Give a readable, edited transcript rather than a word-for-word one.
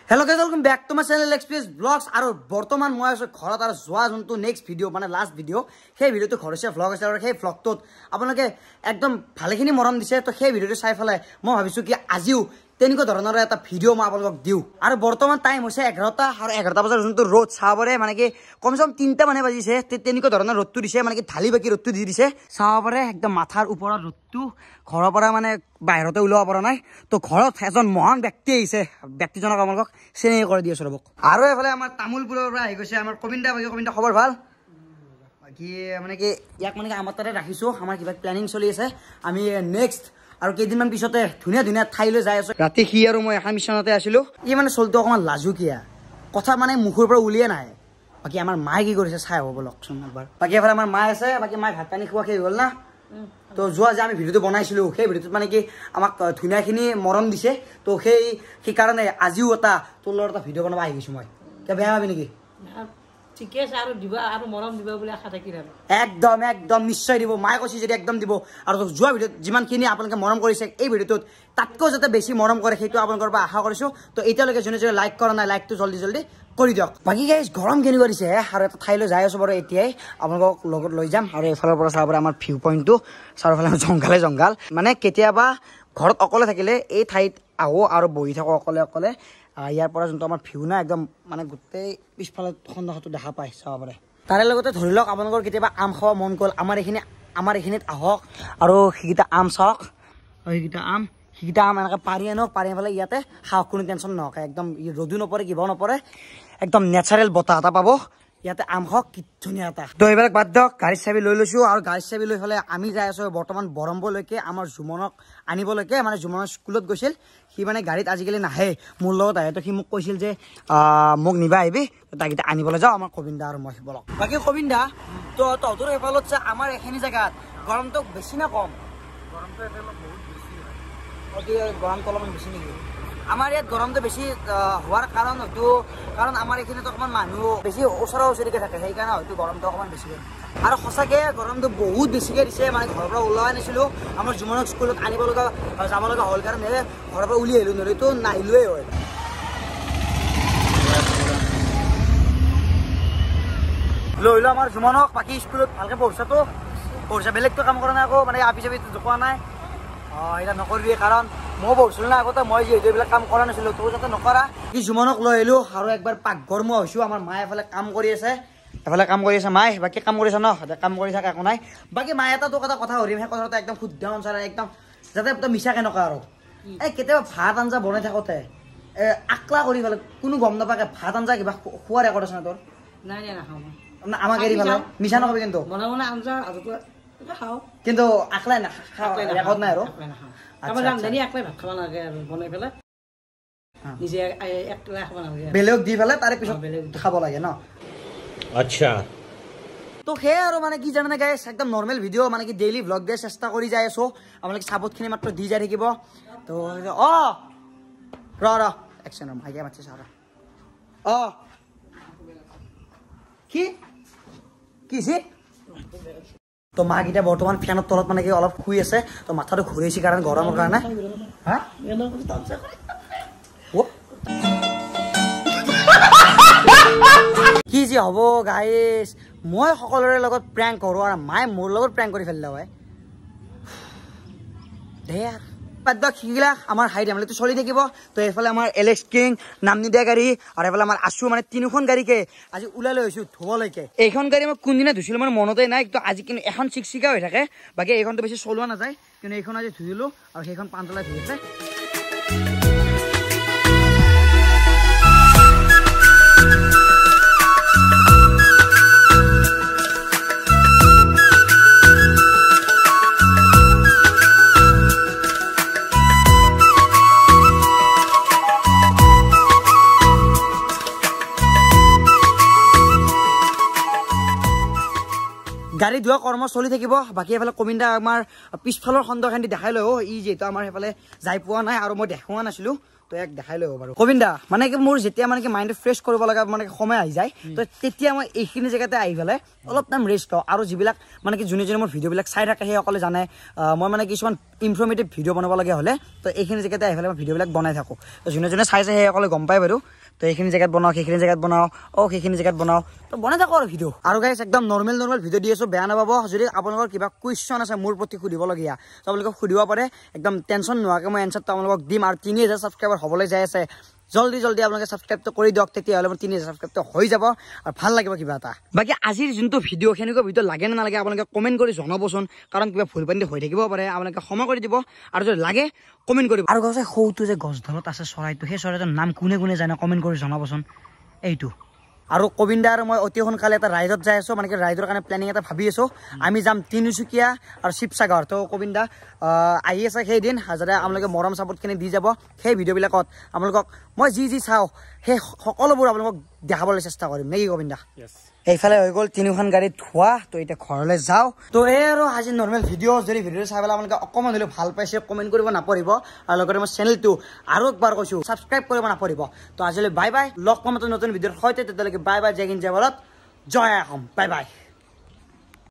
Hello guys, welcome back to my channel Express Vlogs. আৰু বৰ্তমান মই আছো ঘৰত আৰু যোৱা যোনটো নেক্সট ভিডিও মানে লাষ্ট ভিডিও সেই ভিডিওটো ঘৰছে ভ্লগ আছে আৰু সেই ভ্লগটোত আপোনালোকে একদম ভালেখিনি মৰম দিছে তো সেই ভিডিওটো চাই ফেলাই মই ভাবিছো কি আজিও তেনেকুৱা ধৰণৰ এটা ভিডিও মই আপোনালোকক দিও আৰু বৰ্তমান টাইম হৈছে 11টা আৰু 11টা বজাৰ যোনটো ৰ'দ চাবৰে মানে কি কমসম 3টা মানে বাজিছে তেনেকুৱা ধৰণৰ ৰ'দটো দিছে মানে কি ঢালি বাকি ৰ'দটো দি দিছে চাবৰে একদম মাথাৰ ওপৰত ৰ'দটো ঘৰৰ পৰা মানে বাহিৰতে ওলাব পৰা নাই তো ঘৰত এজন মহান ব্যক্তি আহিছে ব্যক্তিজনক আপোনালোকক চেনি কৰি দি আছো ৰবক আৰু এফালে আমাৰ তামুলপুৰৰ পৰা আহি গৈছে আমাৰ কবিন্দা খবৰ ভাল বাকি মানে কি ইয়াক মানে আমাৰ তাতে ৰাখিছো আমাৰ কিবা প্ল্যানিং চলি আছে আমি নেক্সট আৰু কেইদিনমান পিছতে ধুনীয়া ধুনীয়া ঠাইলৈ যাই আছো ৰাতি সি আৰু মই এখন মিছনতে আছিলো ই মানে চলটো অকমান লাজুকীয়া কথা মানে মুখৰ পৰা উলিয়ে নাই বাকি আমাৰ মায়ে কি কৰিছে চাই হ'ব বলকচোন একবাৰ বাকি এফালে আমাৰ মা আছে বাকি মায়ে ভাত পানী খোৱা খেই গ'ল না তো যোৱা যে আমি ভিডিওটো বনাইছিলো সেই ভিডিওটোত মানে কি আমাক ধুনীয়াখিনি মৰম দিছে তো সেই কাৰণে আজিও এটা তোৰ লগত এটা ভিডিও বনাব আহি গৈছো মই কিয় বেয়া ভাবি নেকি ঠিকে আছে আৰু দিবা আৰু মৰম দিবা বুলি আশা থাকি আৰু একদম নিশ্চয় দিব মায়ে কৈছে যদি একদম দিব আৰু যোৱা ভিডিওত যিমানখিনি আপোনালোকে মৰম কৰিছে এই ভিডিওটোত তাতকৈ যাতে বেছি মৰম কৰে সেইটো আপোনালোকৰ পৰা আশা কৰিছো তো এতিয়ালৈকে যোনে যোনে লাইক কৰা নাই লাইকটো জলদি কৰি দিয়ক বাকি গাইজ গৰম কেনেকুৱা দিছে আৰু এটা ঠাইলৈ যাই আছো বাৰু এতিয়াই আপোনালোকক লগত লৈ যাম আৰু এইফালৰ পৰা চাব পাৰে আমাৰ ভিউ পইণ্টটো চাৰিওফালে জংঘাল মানে কেতিয়াবা ঘৰত অকলে থাকিলে এই ঠাইত আহো আৰু বহি থাকো অকলে ইয়াৰ পৰা যোনটো আমাৰ ভিউ না একদম মানে গোটেই পিছফালে সন্ধাটো দেখা পায় চাব পাৰে তাৰে লগতে ধৰি লওক আপোনালোকৰ কেতিয়াবা আম খাব মন গ'ল আমাৰ এইখিনিত আহক আৰু সেইকেইটা আম চাওক আৰু সেইকেইটা আম এনেকৈ পাৰি আনক পাৰি পেলাই ইয়াতে খাওক কোনো টেনশ্যন নহওক একদম ৰ'দো নপৰে কিবাও নপৰে একদম নেচাৰেল বতাহ এটা পাব ইয়াতে আম খাওক কি ধুনীয়া এটা তো এইবিলাক বাদ দিয়ক গাড়ীৰ চাবি লৈ লৈছো আৰু গাড়ীৰ চাবি লৈ পেলাই আমি যাই আছো বৰ্তমান বৰম্বলৈকে আমাৰ জুমনক আনিবলৈকে মানে জুমনৰ স্কুলত গৈছিল সি মানে গাড়ীত আজিকালি নাহে মোৰ লগত আহে তো সি মোক কৈছিল যে মোক নিবা আহিবি তাক এতিয়া আনিবলৈ যাওঁ আমাৰ কবিন্দা আৰু মই বলক বাকী কবিন্দা তো তহঁতৰ এইফালত যে আমাৰ এইখিনি জেগাত গৰমটো বেছি না কম গৰমটো এইফালে বহুত বেছি হয় গৰমটো অলপমান বেছি নেকি আমাৰ ইয়াত গৰমটো বেছি হোৱাৰ কাৰণ হয়তো কাৰণ আমাৰ এইখিনিত অকণমান মানুহ বেছি ওচৰা ওচৰিকৈ থাকে সেইকাৰণে হয়তো গৰমটো অকণমান বেছি হয় আৰু সঁচাকৈ গৰমটো বহুত বেছিকৈ দিছে মানে ঘৰৰ পৰা ওলোৱাই নাছিলোঁ আমাৰ জুমনক স্কুলত যাব লগা হ'ল কাৰণে ঘৰৰ পৰা উলিয়াই আহিলোঁ নহ'লেতো নাহিলোৱেই হয় লৈ লওঁ আমাৰ জুমনক বাকী স্কুলত ভালকৈ পঢ়িছা বেলেগটো কাম কৰা নাই আকৌ মানে আপি চাপি জোখোৱা নাই এতিয়া নকৰিবি কাৰণ মই পঢ়িছিলোঁ না আগতে মই যিহেতু এইবিলাক কাম কৰা নাছিলোঁ তোৰ যাতে নকৰা কি জুমনক লৈ আহিলোঁ আৰু একবাৰ পাকঘৰ মই হৈছোঁ আমাৰ মায়ে এফালে কাম কৰি আছে মায়ে বাকী কাম কৰিছে ন কাম কৰি থাকে একো নাই বাকী মায়ে এটা তোক এটা কথা সুধিম সেই কথাটো একদম শুদ্ধ অনুসাৰ একদম যাতে তই মিছাকৈ নকৰা আৰু এই কেতিয়াবা ভাত আঞ্জা বনাই থাকোঁতে আকলা কৰি পেলাই কোনো গম নাপাকে ভাত আঞ্জা কিবা খোৱাৰ ৰেকৰ্ড আছে ন তোৰ নাই নাখাওঁ আমাক এৰি পেলাই মিছা নকবি কিন্তু আঞ্জা কিন্তু আকলাই ৰেকৰ্ড নাই আৰু বেলেগ দি পেলাই তাৰে পিছত খাব লাগে ন আচ্ছা তো সেয়ে আৰু মানে কি জানে গাইছ একদম নৰ্মেল ভিডিঅ' মানে কি ডেইলি ভ্লগ দিয়াৰ চেষ্টা কৰি যাই আছো আপোনালোকে চাপৰ্টখিনি মাত্ৰ দি যাই থাকিব তো ৰ একচেন ভাইকে মাতিছে চাৰ কি তো মাকেইটা বৰ্তমান ফেনৰ তলত মানে কি অলপ শুই আছে তো মাথাটো ঘূৰিছে কাৰণ গৰমৰ কাৰণে কি যে হ'ব গাইছ মই সকলোৰে লগত প্ৰেংক কৰোঁ আৰু মায়ে মোৰ লগত প্ৰেংক কৰি ফেলিলে হয় সিগিলা আমাৰ হাই ডেমলেটো চলি থাকিব তো এইফালে আমাৰ এলেক্স কিং নাম নিদিয়া গাড়ী আৰু এইফালে আমাৰ আছো মানে 3খন গাড়ীকে আজি ওলাই লৈ আহিছোঁ ধুবলৈকে এইখন গাড়ী মই কোনদিনা ধুইছিলোঁ মানে মনতে নাই তো আজি কিন্তু এখন চিকচিকা হৈ থাকে বাকী এইখনটো বেছি চলোৱা নাযায় কিন্তু এইখন আজি ধুইলোঁ আৰু সেইখন পাঁচলাই ধুই আছে গাড়ী ধোৱা কৰ্ম চলি থাকিব বাকী এফালে কবিন্দা আমাৰ পিছফালৰ খণ্ডখান্তি দেখাই লৈ ই যিহেতু আমাৰ সেইফালে যাই পোৱা নাই আৰু মই দেখুওৱা নাছিলোঁ তো এক দেখাই লৈ বাৰু কবিন্দা মানে কি মোৰ যেতিয়া মানে কি মাইণ্ডটো ফ্ৰেছ কৰিব লগা মানে সময় আহি যায় তো তেতিয়া মই এইখিনি জেগাতে আহি পেলাই অলপ টাইম ৰেষ্ট লওঁ আৰু যিবিলাক মানে কি যোনে মোৰ ভিডিঅ'বিলাক চাই থাকে সেইসকলে জানে মই মানে কিছুমান ইনফৰ্মেটিভ ভিডিঅ' বনাব লগা হ'লে তো এইখিনি জেগাতে আহি পেলাই মই ভিডিঅ'বিলাক বনাই থাকোঁ তো যোনে চাইছে সেইসকলে গম পায় বাৰু তো এইখিনি জেগাত বনাও সেইখিনি জেগাত বনাও সেইখিনি জেগাত বনাও তো বনাই থাকো আৰু ভিডিঅ' আৰু গাইছ একদম নৰ্মেল ভিডিঅ' দি আছো বেয়া নাপাব যদি আপোনালোকৰ কিবা কুৱেশ্যন আছে মোৰ প্ৰতি সুধিবলগীয়া তো আপোনালোকক সুধিব পাৰে একদম টেনশ্যন নোহোৱাকৈ মই এনচাৰটো আপোনালোকক দিম আৰু 3000 ছাবস্ক্ৰাইবাৰ হ'বলৈ যাই আছে জলদি আপোনালোকে ছাবস্ক্ৰাইবটো কৰি দিয়ক তেতিয়াহ'লে মোৰ 3000 ছাবস্ক্ৰাইবটো হৈ যাব আৰু ভাল লাগিব কিবা এটা বাকী আজিৰ যোনটো ভিডিঅ' সেনেকুৱা ভিডিঅ' লাগে নে নালাগে আপোনালোকে কমেণ্ট কৰি জনাবচোন কাৰণ কিবা ভুল পানী হৈ থাকিব পাৰে আপোনালোকে ক্ষমা কৰি দিব আৰু যদি লাগে কমেণ্ট কৰিব আৰু কৈছে সৌটো যে গছডালত আছে চৰাইটো সেই চৰাইটোৰ নাম কোনে জানে কমেণ্ট কৰি জনাবচোন এইটো আৰু কবিন্দা আৰু মই অতি সোনকালে এটা ৰাইডত যাই আছো মানে কি ৰাইডৰ কাৰণে প্লেনিং এটা ভাবি আছো আমি যাম তিনিচুকীয়া আৰু শিৱসাগৰ তো কবিন্দা আহি আছে সেইদিন যাতে আপোনালোকে মৰম চাপৰ্টখিনি দি যাব সেই ভিডিঅ'বিলাকত আপোনালোকক মই যি চাওঁ সেই সকলোবোৰ আপোনালোকক দেখাবলৈ চেষ্টা কৰিম নেকি কবিন্দা এইফালে হৈ গ'ল তিনিখন গাড়ী ধোৱা তো এতিয়া ঘৰলৈ যাওঁ তো এই আৰু আজি নৰ্মেল ভিডিঅ' যদি ভিডিঅ'টো চাই পেলাই আপোনালোকে অকণমান হ'লেও ভাল পাইছে কমেণ্ট কৰিব নাপাহৰিব আৰু লগতে মোৰ চেনেলটো আৰু একবাৰ কৈছোঁ ছাবস্ক্ৰাইব কৰিব নাপাহৰিব তো আজিলৈ বাই বাই লগ পাম নতুন ভিডিঅ'ৰ সৈতে তেতিয়ালৈকে বাই বাই জয় হিন্দ জয় ভাৰত জয় অসম বাই বাই